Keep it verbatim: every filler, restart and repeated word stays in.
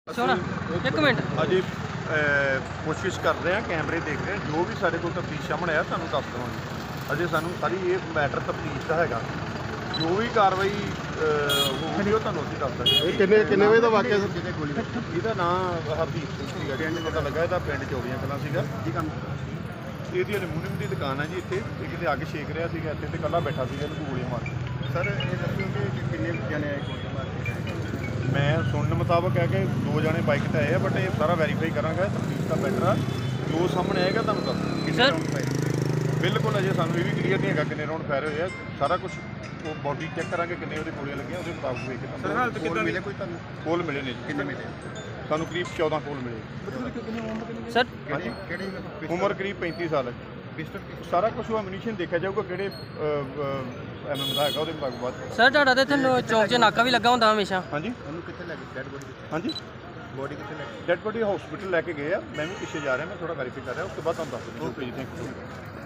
एक मिनट अजे कोशिश कर रहे हैं, कैमरे देख रहे हैं, जो भी साढ़े को तफ्तीश सामने आया सानू दस देवांगे। अजे सानू सारी ये मैटर तफ्तीश का हैगा, जो भी कार्रवाई होगी वो तुहानू असीं दस देंगे। किन्ने किन्ने वजे दा वाकिया सर जिहदे गोली लगी? ਇਹਦਾ ਨਾਮ ਹਰਦੀਪ ਸਿੰਘ ਸੀਗਾ, ਪਿੰਡ ਪਤਾ ਲੱਗਾ ਇਹਦਾ ਪਿੰਡ ਚੌੜੀਆਂ ਕਲਾਂ ਸੀਗਾ। ਕੀ ਕੰਮ? ਇਹਦੀ ਅਲਮੂਨੀਅਮ ਦੀ ਦੁਕਾਨ ਹੈ ਜੀ ਇੱਥੇ। ਇਹ ਕਿਤੇ ਅੱਗ ਛੇਕ ਰਿਹਾ ਸੀਗਾ ਇੱਥੇ ਤੇ ਇਕੱਲਾ ਬੈਠਾ ਸੀਗਾ, ਇਹਨੂੰ ਗੋਲੀਆਂ ਮਾਰ ਕੇ। ਸਰ ਇਹ ਦੱਸੋ ਕਿ ਕਿੰਨੇ ਜਣੇ ਆਏ ਗੋਲੀ ਮਾਰ ਕੇ? ਮੈਂ ਸੁਣਨ ਮੁਤਾਬਕ ਹੈ ਕਿ ਦੋ ਜਣੇ ਬਾਈਕ ਤੇ ਆਏ ਆ, ਬਟ ਇਹ ਸਾਰਾ ਵੈਰੀਫਾਈ ਕਰਾਂਗਾ, ਤਫਤੀਸ਼ ਦਾ ਮੈਟਰ ਆ। ਜੋ ਸਾਹਮਣੇ ਆਏਗਾ ਤੁਹਾਨੂੰ ਦੱਸ ਕਿੰਨੇ ਸਰ ਰਾਉਂਡ ਪਏ? ਬਿਲਕੁਲ ਅਜੇ ਸਾਨੂੰ ਇਹ ਵੀ ਕਲੀਅਰ ਨਹੀਂ ਹੈਗਾ ਕਿੰਨੇ ਰਾਉਂਡ ਫਾਇਰ ਹੋਏ ਆ। ਸਾਰਾ ਕੁਝ ਉਹ ਬੋਡੀ ਚੈੱਕ ਕਰਾਂਗੇ ਕਿੰਨੇ ਉਹਦੇ ਗੋਲੀਆਂ ਲੱਗੀਆਂ, ਉਹਦੇ ਮੁਤਾਬਕ ਵੇਖ ਕੇ ਸਰ ਹਾਲਤ ਕਿੱਦਾਂ ਮਿਲੇ ਕੋਈ ਤੁਹਾਨੂੰ? ਕੋਲ ਮਿਲੇ ਨੇ ਜੀ, ਕਿੰਨੇ ਮਿਲੇ? ਸਾਨੂੰ ਕਰੀਬ ਚੌਦਾਂ ਕੋਲ ਮਿਲੇ। सर ਕਿਹੜੀ ਕਿਹੜੀ ਉਮਰ ਕਰੀਬ ਪੈਂਤੀ ਸਾਲ ਹੈ। ਪਿਸਟਲ ਸਾਰਾ ਕੁਝ ਉਹ ਐਮੂਨੀਸ਼ਨ ਦੇਖਿਆ ਜਾਊਗਾ ਕਿਹੜੇ ਐਮਐਮ ਦਾ ਹੈਗਾ, ਉਹਦੇ ਮੁਤਾਬਕ ਬਾਅਦ 'ਚ। सर ਤੁਹਾਡਾ ਤੇ ਇੱਥੇ ਚੌਂਕ 'ਚ ਨਾਕਾ ਵੀ ਲੱਗਾ ਹੁੰਦਾ ਹਮੇਸ਼ਾ। ਹਾਂਜੀ ਉਹਨੂੰ ਕਿੱਥੇ ਲੈ ਗਏ? ਡੈਡ ਬੋਡੀ ਹਾਂਜੀ ਬੋਡੀ ਕਿੱਥੇ ਲੈ ਗਏ? ਡੈਡ ਬੋਡੀ ਹਸਪੀਟਲ ਲੈ ਕੇ ਗਏ ਆ। ਮੈਂ ਵੀ ਪਿੱਛੇ ਜਾ ਰਿਹਾ, ਮੈਂ ਥੋੜਾ ਵੈਰੀਫਾਈ ਕਰ ਰਿਹਾ, ਉਸ ਤੋਂ ਬਾਅਦ ਤੁਹਾਨੂੰ ਦੱਸ ਦਿੰਦਾ। ਓਕੇ ਜੀ, ਥੈਂਕ ਯੂ।